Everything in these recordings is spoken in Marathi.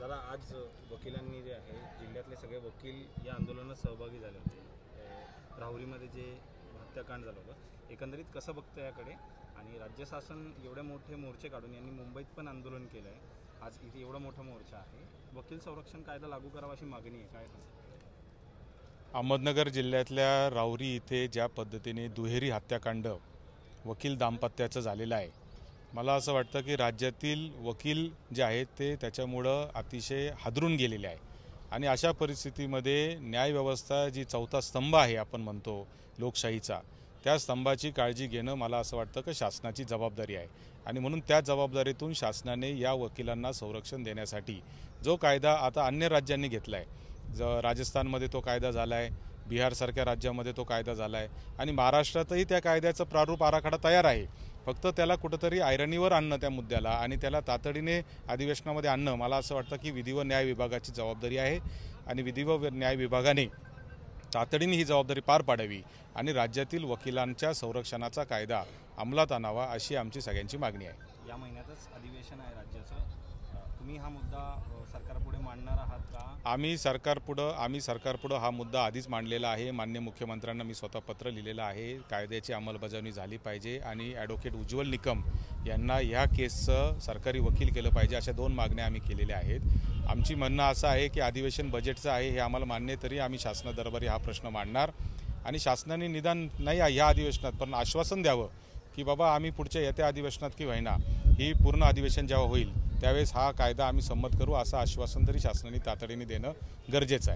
दादा, आज वकिलांनी जे आहे जिल्ह्यातले सगळे वकील या आंदोलनात सहभागी झाले होते। राहुरीमध्ये जे हत्याकांड झालं होतं, एकंदरीत कसं बघतं याकडे? आणि राज्य शासन एवढे मोठे मोर्चे काढून यांनी मुंबईत पण आंदोलन केलं आहे, आज इथे एवढा मोठा मोर्चा आहे, वकील संरक्षण कायदा लागू करावा अशी मागणी आहे, काय सांगता? अहमदनगर जिल्ह्यातल्या राहुरी इथे ज्या पद्धतीने दुहेरी हत्याकांड वकील दाम्पत्याचं झालेलं आहे, मला असं वाटतं की राज्यातील वकील जे आहेत ते त्याच्यामुळं अतिशय हादरून गेलेले आहे। आणि अशा परिस्थितीमध्ये न्यायव्यवस्था जी चौथा स्तंभ आहे आपण म्हणतो लोकशाहीचा, त्या स्तंभाची काळजी घेणं मला असं वाटतं की शासनाची जबाबदारी आहे। आणि म्हणून त्या जबाबदारीतून शासनाने या वकिलांना संरक्षण देण्यासाठी जो कायदा आता अन्य राज्यांनी घेतला आहे, राजस्थानमध्ये तो कायदा झाला आहे, बिहारसारख्या राज्यामध्ये तो कायदा झाला आहे आणि महाराष्ट्रातही त्या कायद्याचं प्रारूप आराखडा तयार आहे। फक्त त्याला कुठंतरी ऐरणीवर आणणं त्या मुद्द्याला आणि त्याला तातडीने अधिवेशनामध्ये आणणं, मला असं वाटतं की विधी व न्याय विभागाची जबाबदारी आहे। आणि विधी व न्याय विभागाने तातडीने ही जबाबदारी पार पाडावी आणि राज्यातील वकिलांच्या संरक्षणाचा कायदा अंमलात आणावा अशी आमची सगळ्यांची मागणी आहे। या महिन्यातच अधिवेशन आहे राज्याचं, तुम्ही हा मुद्दा सरकारपुढे मांडणार आहात का? आम्ही सरकारपुढं हा मुद्दा आधीच मांडलेला आहे। माननीय मुख्यमंत्र्यांना मी स्वतः पत्र लिहिलेलं आहे, कायद्याची अंमलबजावणी झाली पाहिजे आणि ॲडव्होकेट उज्ज्वल निकम यांना ह्या केसचं सरकारी वकील केलं पाहिजे, अशा 2 मागण्या आम्ही केलेल्या आहेत। आमची म्हणणं असं आहे की अधिवेशन बजेटचं आहे हे आम्हाला मान्य, तरी आम्ही शासनादरबारी हा प्रश्न मांडणार आणि शासनाने निदान नाही ह्या अधिवेशनात पण आश्वासन द्यावं की बाबा आम्ही पुढच्या येत्या अधिवेशनात की होईना ही पूर्ण अधिवेशन जेव्हा होईल त्यावेळेस हा कायदा आम्ही संमत करू, असं आश्वासन तरी शासनाने तातडीने देणं गरजेचं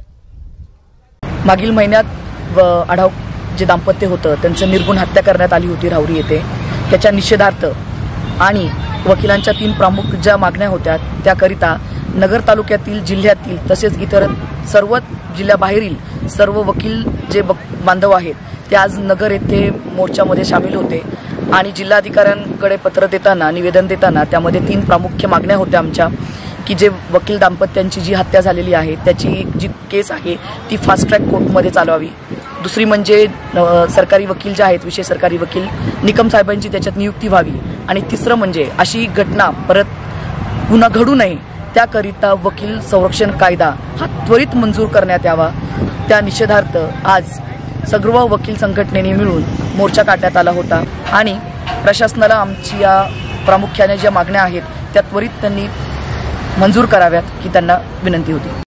आहे। मागील महिन्यात आढाव जे दाम्पत्य होतं त्यांचं निर्गुण हत्या करण्यात आली होती राहुरी येथे, त्याच्या निषेधार्थ आणि वकिलांच्या 3 प्रमुख ज्या मागण्या होत्या त्याकरिता नगर तालुक्यातील, जिल्ह्यातील तसेच इतर सर्व जिल्ह्याबाहेरील सर्व वकील जे बांधव आहेत ते आज नगर येथे मोर्चामध्ये सामील होते आणि जिल्हाधिकाऱ्यांकडे पत्र देताना, निवेदन देताना त्यामध्ये 3 प्रामुख्य मागण्या होत्या आमच्या, की जे वकील दाम्पत्यांची जी हत्या झालेली आहे त्याची जी केस आहे ती फास्ट ट्रॅक कोर्टमध्ये चालवावी। दुसरी म्हणजे सरकारी वकील जे आहेत, विशेष सरकारी वकील निकम साहेबांची त्याच्यात नियुक्ती व्हावी आणि तिसरं म्हणजे अशी घटना परत पुन्हा घडू नये त्याकरिता वकील संरक्षण कायदा हा त्वरित मंजूर करण्यात यावा। त्या निषेधार्थ आज सर्व वकील संघटनेने मिळून मोर्चा काढण्यात आला होता आणि प्रशासनाला आमची या प्रामुख्याने ज्या मागण्या आहेत त्या त्वरित त्यांनी मंजूर कराव्यात ही त्यांना विनंती होती।